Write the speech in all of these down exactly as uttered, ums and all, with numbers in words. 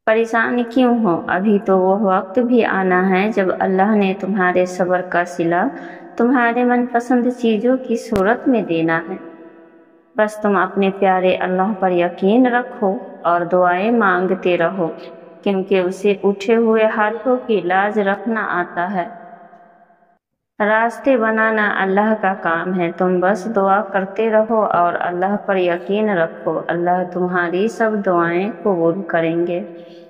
پریشان کیوں ہو؟ ابھی تو وہ وقت بھی آنا ہے جب اللہ نے تمہارے صبر کا صلہ تمہارے من پسند چیزوں کی صورت میں دینا ہے۔ بس تم اپنے پیارے اللہ پر یقین رکھو اور دعائیں مانگتے رہو، کیونکہ اسے اٹھے ہوئے ہاتھوں کی لاج رکھنا آتا ہے۔ راستے بنانا اللہ کا کام ہے، تم بس دعا کرتے رہو اور اللہ پر یقین رکھو، اللہ تمہاری سب دعائیں قبول کریں گے۔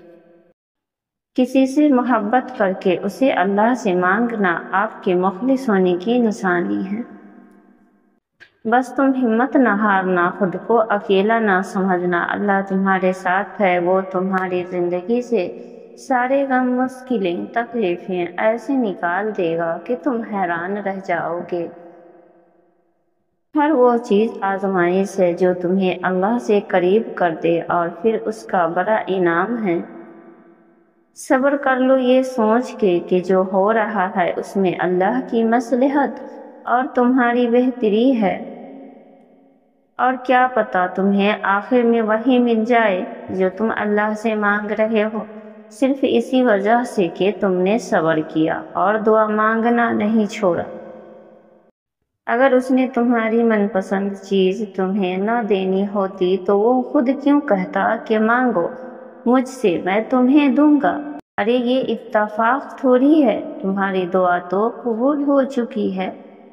کسی سے محبت کر کے اسے اللہ سے مانگنا آپ کے مخلص ہونے کی نشانی ہے۔ بس تم ہمت نہ ہارنا، خود کو اکیلا نہ سمجھنا، اللہ تمہارے ساتھ ہے، وہ تمہاری زندگی سے سارے غم، مشکلیں، تکلیفیں ایسے نکال دے گا کہ تم حیران رہ جاؤ گے۔ ہر وہ چیز آزمائش ہے جو تمہیں اللہ سے قریب کر دے اور پھر اس کا بڑا انعام ہے۔ صبر کر لو یہ سوچ کے کہ جو ہو رہا ہے اس میں اللہ کی مصلحت اور تمہاری بہتری ہے، اور کیا پتہ تمہیں آخر میں وہی مل جائے جو تم اللہ سے مانگ رہے ہو، صرف اسی وجہ سے کہ تم نے صبر کیا اور دعا مانگنا نہیں چھوڑا۔ اگر اس نے تمہاری من پسند چیز تمہیں نہ دینی ہوتی تو وہ خود کیوں کہتا کہ مانگو مجھ سے میں تمہیں دوں گا؟ ارے یہ اتفاق تھوڑی ہے، تمہاری دعا تو قبول ہو چکی ہے۔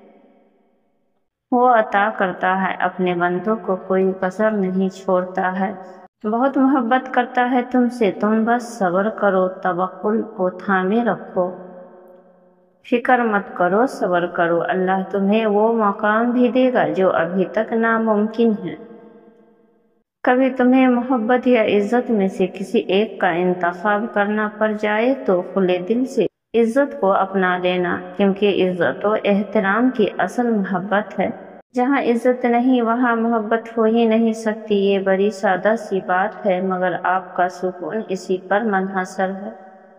وہ عطا کرتا ہے اپنے بندوں کو، کوئی کسر نہیں چھوڑتا ہے، بہت محبت کرتا ہے تم سے، تم بس صبر کرو، توکل کو تھامے رکھو، فکر مت کرو، صبر کرو، اللہ تمہیں وہ مقام بھی دے گا جو ابھی تک ناممکن ہے۔ کبھی تمہیں محبت یا عزت میں سے کسی ایک کا انتخاب کرنا پڑ جائے تو کھلے دل سے عزت کو اپنا لینا، کیونکہ عزت و احترام کی اصل محبت ہے۔ جہاں عزت نہیں وہاں محبت ہو ہی نہیں سکتی۔ یہ بڑی سادہ سی بات ہے، مگر آپ کا سکون اسی پر منحصر ہے۔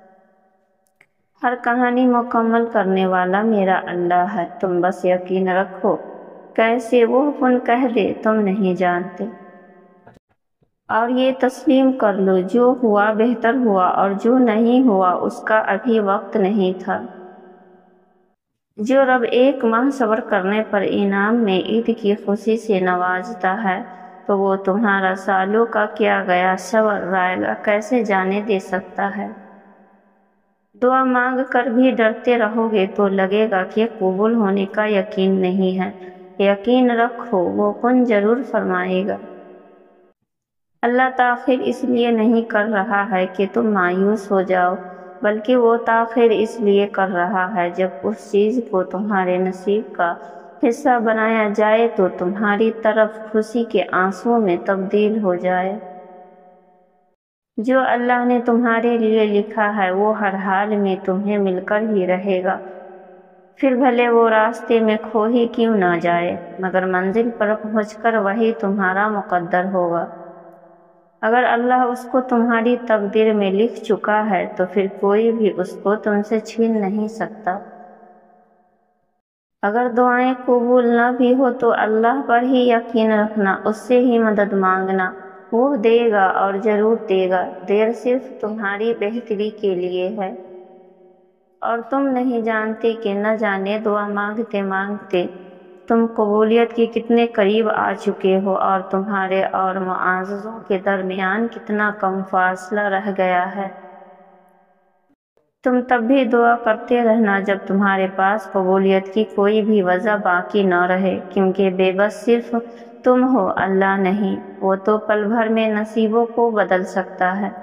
ہر کہانی مکمل کرنے والا میرا اللہ ہے، تم بس یقین رکھو، کیسے وہ کن کہہ دے تم نہیں جانتے۔ اور یہ تسلیم کر لو جو ہوا بہتر ہوا اور جو نہیں ہوا اس کا ابھی وقت نہیں تھا۔ جو رب ایک ماہ صبر کرنے پر انعام میں عید کی خوشی سے نوازتا ہے تو وہ تمہارا سالوں کا کیا گیا صبر رائگاں کیسے جانے دے سکتا ہے؟ دعا مانگ کر بھی ڈرتے رہو گے تو لگے گا کہ قبول ہونے کا یقین نہیں ہے۔ یقین رکھو وہ کن ضرور فرمائے گا۔ اللہ تاخیر اس لیے نہیں کر رہا ہے کہ تم مایوس ہو جاؤ، بلکہ وہ تاخیر اس لیے کر رہا ہے جب اس چیز کو تمہارے نصیب کا حصہ بنایا جائے تو تمہاری طرف خوشی کے آنسوؤں میں تبدیل ہو جائے۔ جو اللہ نے تمہارے لیے لکھا ہے وہ ہر حال میں تمہیں مل کر ہی رہے گا، پھر بھلے وہ راستے میں کھو ہی کیوں نہ جائے، مگر منزل پر پہنچ کر وہی تمہارا مقدر ہوگا۔ اگر اللہ اس کو تمہاری تقدیر میں لکھ چکا ہے تو پھر کوئی بھی اس کو تم سے چھین نہیں سکتا۔ اگر دعائیں قبول نہ بھی ہو تو اللہ پر ہی یقین رکھنا، اس سے ہی مدد مانگنا، وہ دے گا اور ضرور دے گا، دیر صرف تمہاری بہتری کے لیے ہے، اور تم نہیں جانتے کہ نہ جانے دعا مانگتے مانگتے تم قبولیت کے کتنے قریب آ چکے ہو اور تمہارے اور معززوں کے درمیان کتنا کم فاصلہ رہ گیا ہے۔ تم تب بھی دعا کرتے رہنا جب تمہارے پاس قبولیت کی کوئی بھی وجہ باقی نہ رہے، کیونکہ بے بس صرف تم ہو، اللہ نہیں، وہ تو پل بھر میں نصیبوں کو بدل سکتا ہے۔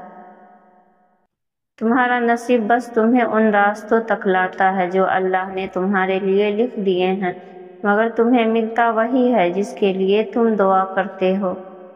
تمہارا نصیب بس تمہیں ان راستوں تک لاتا ہے جو اللہ نے تمہارے لیے لکھ دیے ہیں، مگر تمہیں ملتا وہی ہے جس کے لیے تم دعا کرتے ہو۔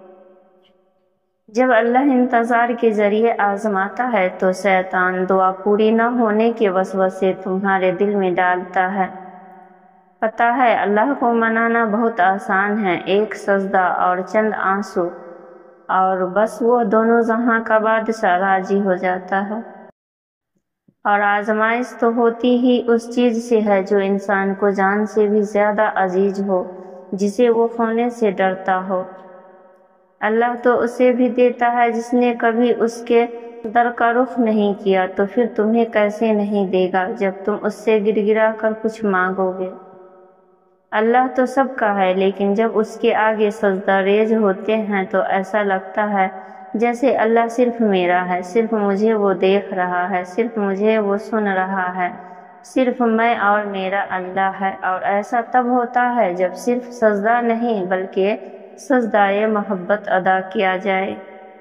جب اللہ انتظار کے ذریعے آزماتا ہے تو شیطان دعا پوری نہ ہونے کے وسوسے تمہارے دل میں ڈالتا ہے۔ پتہ ہے اللہ کو منانا بہت آسان ہے، ایک سجدہ اور چند آنسو، اور بس وہ دونوں جہاں کا بادشاہ راضی ہو جاتا ہے۔ اور آزمائش تو ہوتی ہی اس چیز سے ہے جو انسان کو جان سے بھی زیادہ عزیز ہو، جسے وہ کھونے سے ڈرتا ہو۔ اللہ تو اسے بھی دیتا ہے جس نے کبھی اس کے در کا رخ نہیں کیا تو پھر تمہیں کیسے نہیں دے گا جب تم اس سے گر گرا کر کچھ مانگو گے۔ اللہ تو سب کا ہے، لیکن جب اس کے آگے سجدہ ریز ہوتے ہیں تو ایسا لگتا ہے جیسے اللہ صرف میرا ہے، صرف مجھے وہ دیکھ رہا ہے، صرف مجھے وہ سن رہا ہے، صرف میں اور میرا اللہ ہے۔ اور ایسا تب ہوتا ہے جب صرف سجدہ نہیں بلکہ سجدہ محبت ادا کیا جائے۔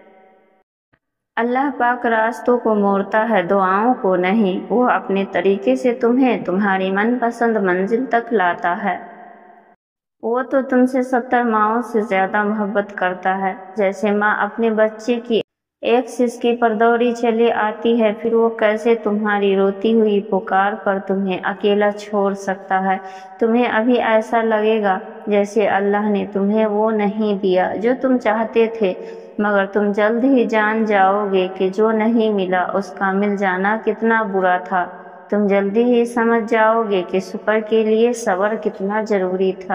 اللہ پاک راستوں کو موڑتا ہے، دعاؤں کو نہیں۔ وہ اپنے طریقے سے تمہیں تمہاری من پسند منزل تک لاتا ہے۔ وہ تو تم سے ستر ماؤں سے زیادہ محبت کرتا ہے۔ جیسے ماں اپنے بچے کی ایک سسکی پر دوڑی چلی آتی ہے، پھر وہ کیسے تمہاری روتی ہوئی پکار پر تمہیں اکیلا چھوڑ سکتا ہے۔ تمہیں ابھی ایسا لگے گا جیسے اللہ نے تمہیں وہ نہیں دیا جو تم چاہتے تھے، مگر تم جلد ہی جان جاؤ گے کہ جو نہیں ملا اس کا مل جانا کتنا برا تھا۔ تم جلدی ہی سمجھ جاؤ گے کہ شکر کے لیے صبر کتنا ضروری تھا۔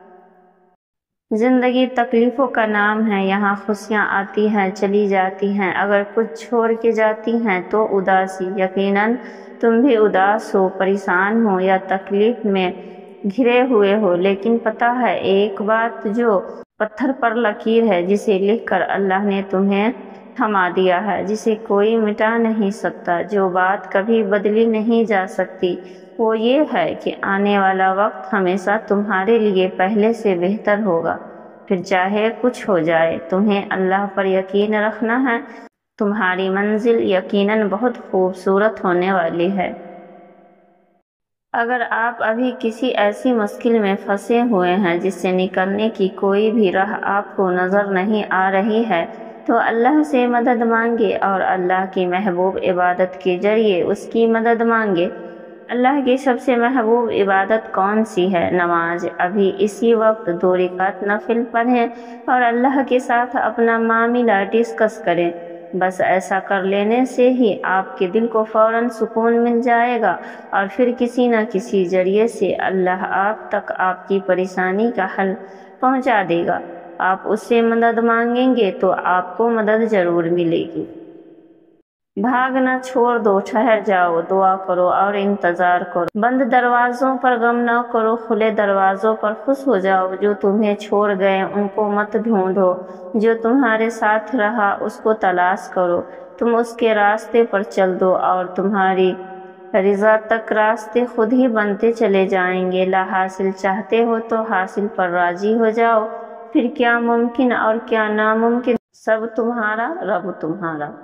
زندگی تکلیفوں کا نام ہے، یہاں خوشیاں آتی ہیں چلی جاتی ہیں، اگر کچھ چھوڑ کے جاتی ہیں تو اداسی۔ یقیناً تم بھی اداس ہو، پریشان ہو یا تکلیف میں گھرے ہوئے ہو، لیکن پتہ ہے ایک بات جو پتھر پر لکیر ہے جسے لکھ کر اللہ نے تمہیں تھما دیا ہے، جسے کوئی مٹا نہیں سکتا، جو بات کبھی بدلی نہیں جا سکتی، وہ یہ ہے کہ آنے والا وقت ہمیشہ تمہارے لیے پہلے سے بہتر ہوگا۔ پھر چاہے کچھ ہو جائے، تمہیں اللہ پر یقین رکھنا ہے، تمہاری منزل یقیناً بہت خوبصورت ہونے والی ہے۔ اگر آپ ابھی کسی ایسی مشکل میں پھنسے ہوئے ہیں جس سے نکلنے کی کوئی بھی راہ آپ کو نظر نہیں آ رہی ہے تو اللہ سے مدد مانگے اور اللہ کی محبوب عبادت کے ذریعے اس کی مدد مانگے۔ اللہ کی سب سے محبوب عبادت کون سی ہے؟ نماز۔ ابھی اسی وقت دو رکعت نفل پڑھیں اور اللہ کے ساتھ اپنا معاملہ ڈسکس کریں۔ بس ایسا کر لینے سے ہی آپ کے دل کو فوراً سکون مل جائے گا اور پھر کسی نہ کسی ذریعے سے اللہ آپ تک آپ کی پریشانی کا حل پہنچا دے گا۔ آپ اس سے مدد مانگیں گے تو آپ کو مدد ضرور ملے گی۔ بھاگنا چھوڑ دو، ٹھہر جاؤ، دعا کرو اور انتظار کرو۔ بند دروازوں پر غم نہ کرو، کھلے دروازوں پر خوش ہو جاؤ۔ جو تمہیں چھوڑ گئے ان کو مت ڈھونڈو، جو تمہارے ساتھ رہا اس کو تلاش کرو۔ تم اس کے راستے پر چل دو اور تمہاری رضا تک راستے خود ہی بنتے چلے جائیں گے۔ لا حاصل چاہتے ہو تو حاصل پر راضی ہو جاؤ، پھر کیا ممکن اور کیا ناممکن، سب تمہارا رب تمہارا۔